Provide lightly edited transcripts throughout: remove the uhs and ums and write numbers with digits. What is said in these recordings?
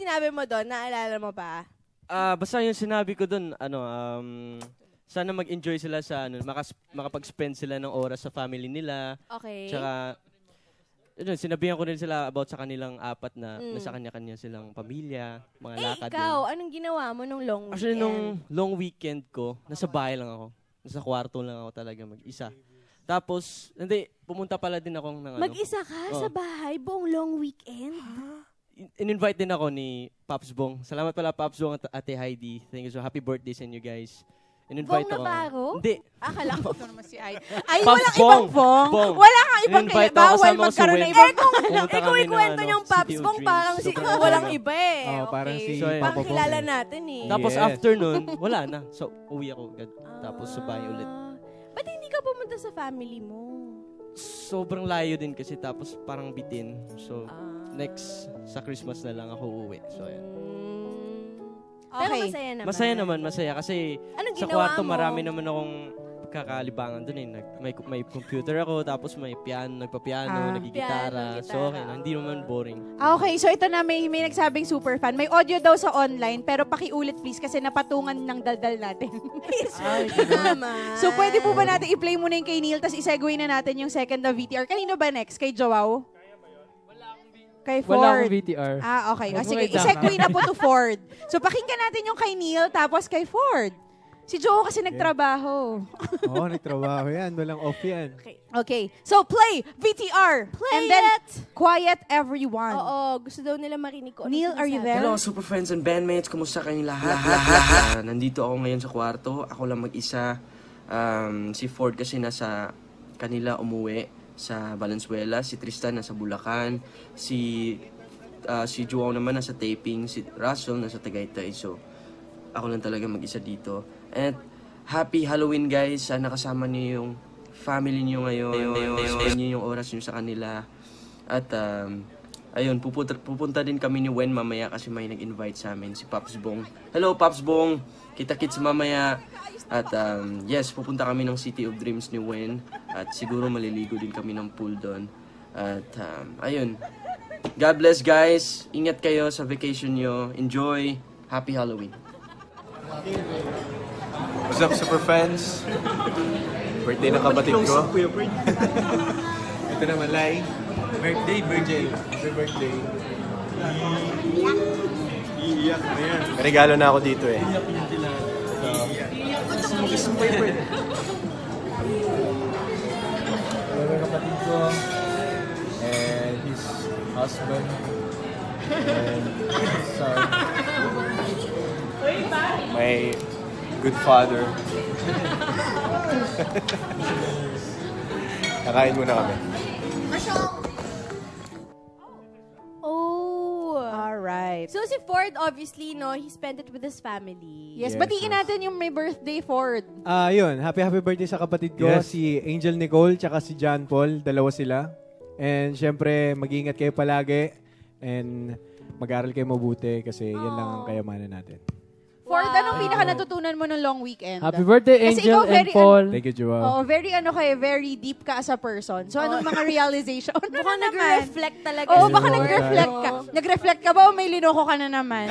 sinabi mo doon? Naalala mo ba? Basta yung sinabi ko doon, sana mag-enjoy sila sa, makapag-spend sila ng oras sa family nila. Okay. Tsaka, sinabihan ko rin sila about sa kanilang apat na nasa kanya-kanya silang pamilya, mga lakad. Ikaw, anong ginawa mo nung long weekend? Actually, nung long weekend ko, nasa bahay lang ako. Nasa kwarto lang ako talaga mag-isa. Tapos, pumunta pala din ako ng Mag-isa ka sa bahay buong long weekend? In-invite din ako ni Pops Bong. Salamat pala Pops Bong at Ate Heidi. Thank you so happy birthday sa inyo guys. In-invite Bong Navarro? Hindi. Akala ko Ito naman si Ay. Ay, Pops walang ibang Bong. Wala kang ibang In-invite ako, bawal kasama ko si magkaroon Wen. ng ibang. Pumunta Ikaw kami ikwento ng, niyong Pops City of Bong, Dreams. parang Super walang iba eh. Oh, parang si So, Papa Bong. Pakilala natin eh. Tapos after nun, wala na. So, uwi ako. Tapos sa bahay ulit. Ba't hindi ka pumunta sa family mo? Sobrang layo din kasi tapos parang bitin. So, next sa Christmas na lang ako uuwi. So, ayan. Pero masaya naman. Masaya naman, masaya. Kasi Anong sa ginawa kwarto mo? marami naman akong kakalibangan dun eh. May computer ako, tapos may piano, nagpa-piano, nagigitara. Piano, So, okay na. Hindi naman boring. Okay, so ito na may nagsabing super fan. May audio daw sa online, pero pakiulit please kasi napatungan ng daldal natin. Ay, naman. So pwede po ba natin i-play muna yung kay Neil, tapos i-segue na natin yung second na VTR. Kanino ba next? Kay Joao? Kay Ford. Wala akong VTR. Okay. Sige, i-segue na po to Ford. So pakinggan natin yung kay Neil, tapos kay Ford. Si Joao kasi nagtrabaho. Oo, nagtrabaho yan. Walang off yan. Okay. So play VTR. And then quiet everyone. Oo, gusto daw nila marinig ko. Neil, are you there? Hello, super friends and bandmates. Kumusta kayong lahat? Nandito ako ngayon sa kwarto. Ako lang mag-isa. Si Ford kasi nasa kanila umuwi sa Valenzuela. Si Tristan nasa Bulacan. Si Joao naman nasa taping. Si Russell nasa Tagaytay. So, ako lang talaga mag-isa dito. And happy Halloween guys. Sana kasama niyo yung family niyo ngayon. Spend niyo yung oras niyo sa kanila. At ayun, pupunta din kami ni Wen mamaya kasi may nag-invite sa amin, si Pops Bong. Hello Pops Bong! Kita-kits mamaya. At yes, pupunta kami ng City of Dreams ni Wen. At siguro maliligo din kami ng pool doon. At ayun. God bless guys. Ingat kayo sa vacation nyo. Enjoy. Happy Halloween. What's up, super fans? Birthday ng kapatid ko. Ito naman, Lai. Birthday. Happy birthday. Iiyak na yan. Regalo na ako dito eh. Wala kapatid ko. And his husband. And his son. My good father. Nakain muna kami. Oh. Alright. So si Ford, obviously, no, he spent it with his family. Yes, batiin natin yung may birthday, Ford. Yun. Happy birthday sa kapatid ko. Yes. Si Angel Nicole, tsaka si John Paul. Dalawa sila. And syempre, mag-iingat kayo palagi. And mag-aral kayo mabuti kasi yan lang ang kayamanan natin. Ford, anong pinaka natutunan mo nung long weekend? Happy birthday, Kasi Angel ikaw and very, Paul. Thank you, Joao. Oo, very deep ka as a person. So, anong mga realization? Mukhang nag-reflect talaga. Oo, si baka Ford. nag-reflect ka. Nag-reflect ka ba o may linoko ka na naman?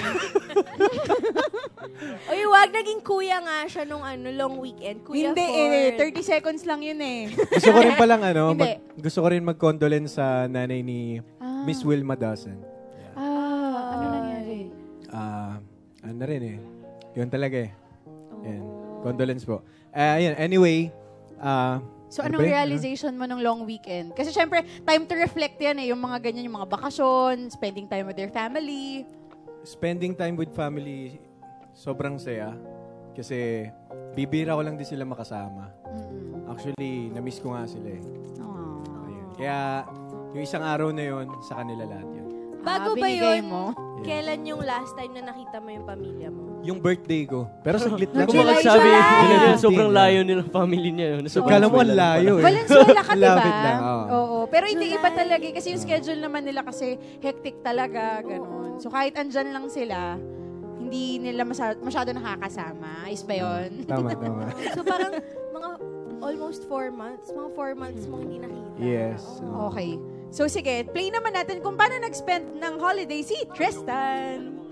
Uy, wag, naging kuya nga siya nung long weekend. Kuya Hindi Ford. 30 seconds lang yun eh. Gusto ko rin palang Hindi. gusto ko rin mag-condolence sa nanay ni Miss Wilma Dawson. Ano nangyari? Ano na rin eh. Yun talaga eh. Yan. Condolence po. Ayun, anyway. So, anong realization mo nung long weekend? Kasi syempre, time to reflect yan eh. Yung mga ganyan, yung mga bakasyon, spending time with their family. Spending time with family, sobrang saya. Kasi, bibira ko lang din sila makasama. Actually, na-miss ko nga sila eh. Ayun. Kaya, yung isang araw na yun, sa kanila lahat yun. Bago ba binigay yun? mo? Kailan yung last time na nakita mo yung pamilya mo? Yung birthday ko. Pero saglit lang. Kung magsabi, sobrang layo nilang family niya yun. So, kala mo ang layo eh. Valenzuela ka, diba? Lapit lang, oo. Oo. Pero hindi iba talaga eh, kasi yung schedule naman nila kasi hectic talaga, ganun. So kahit andyan lang sila, hindi nila masyado nakakasama. Ayos ba yun? Tama. So parang mga almost 4 months. Mga 4 months mong hindi nakita. Yes. Okay. So sige, play naman natin kung paano nag-spend ng holiday si Tristan.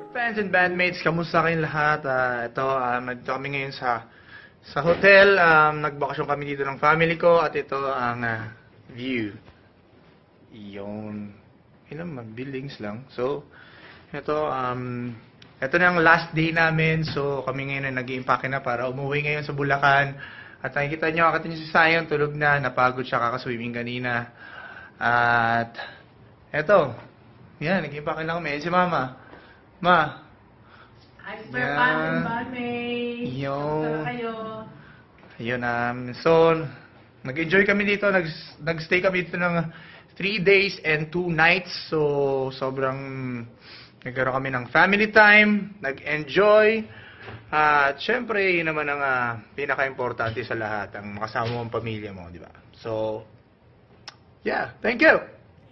Fans and bandmates, kamusta kayong lahat? Ito kami ngayon sa hotel. Nagbakasyon kami dito ng family ko at ito ang view. Yun. Ilang buildings lang. So, ito na ang last day namin. So, kami ngayon ay nag-iimpake na para umuwi ngayon sa Bulacan. At nakikita nyo si Zion, tulog na. Napagod siya, kakaswimming kanina. At, eto. Yan, nag-iimpake na kami. Si Mama. Ma. Hi, Super Fans and Bandmates. Yun. Kayo. Ayun, so, nag-enjoy kami dito. Nag-stay kami dito ng 3 days and 2 nights. So, sobrang nagkaroon kami ng family time. Nag-enjoy. At syempre, yun naman ang pinaka-importante sa lahat. Ang makasama mo ang pamilya mo, di ba? So, yeah. Thank you!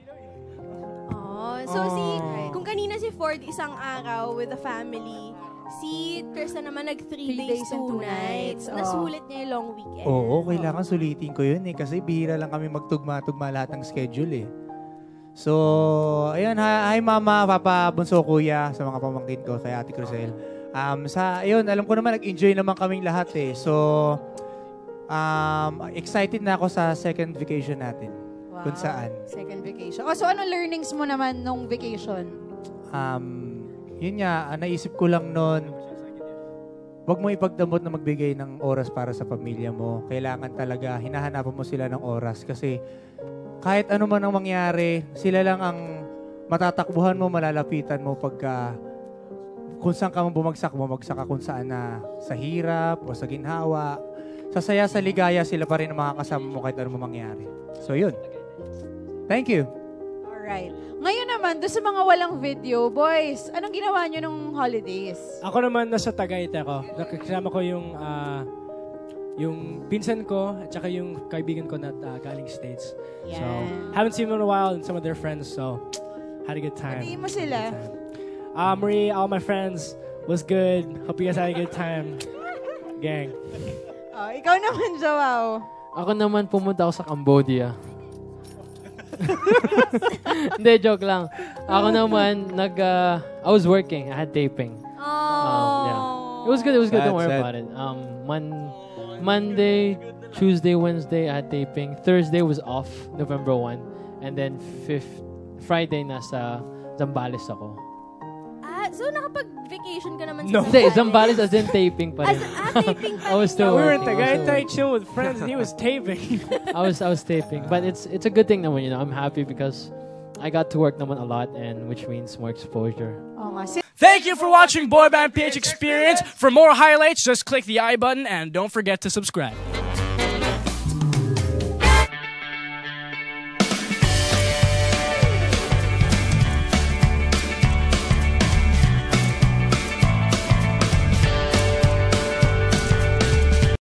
So, kung kanina si Ford isang araw with the family, si Kirsten naman 3 days, 2 nights. Nasulit niya yung long weekend. Oo, kailangan sulitin ko yun kasi bihira lang kami magtugma-tugma lahat ng schedule So, ayun, hi Mama, Papa, Bunso, Kuya, sa mga pamangkin ko, kay Ate Cruzel. Ayun, alam ko naman, nag-enjoy naman kaming lahat So, excited na ako sa second vacation natin. Wow. Kung saan. Second vacation. So ano learnings mo naman nung vacation? Yun nga, naisip ko lang noon, wag mo ipagdamot na magbigay ng oras para sa pamilya mo. Kailangan talaga, hinahanapan mo sila ng oras. Kasi kahit ano man ang mangyari, sila lang ang matatakbuhan mo, malalapitan mo pagka kung saan ka bumagsak ka kung saan na sa hirap o sa ginhawa. Sa saya, sa ligaya, sila pa rin ang makakasama mo kahit ano mangyari. So yun. Thank you. Alright. Ngayon naman, doon sa mga walang video, boys, anong ginawa nyo nung holidays? Ako naman, nasa Tagaytay ako. Nakasama ko yung pinsan ko at saka yung kaibigan ko na galing States. Yeah. So, haven't seen them in a while and some of their friends, so had a good time. Hindi mo sila? Marie, all my friends, was good. Hope you guys had a good time. Gang. Ikaw naman, Joao. Ako naman pumunta ako sa Cambodia. Hindi, joke lang. Ako naman, I was working. I had taping. Yeah. It was good. Don't worry about it. Monday, Tuesday, Wednesday, I had taping. Thursday was off, November 1. And then Friday, nasa Zambales ako. So, nakapag-vacation ka naman No. Hindi, Zambales as in taping pa rin. Taping pa rin. I was still working. We were in Tagaytay chilling with friends and he was taping. I was taping. But it's a good thing naman, I'm happy because I got to work naman a lot and which means more exposure. Thank you for watching Boy Band PH Experience. For more highlights, just click the I button and don't forget to subscribe.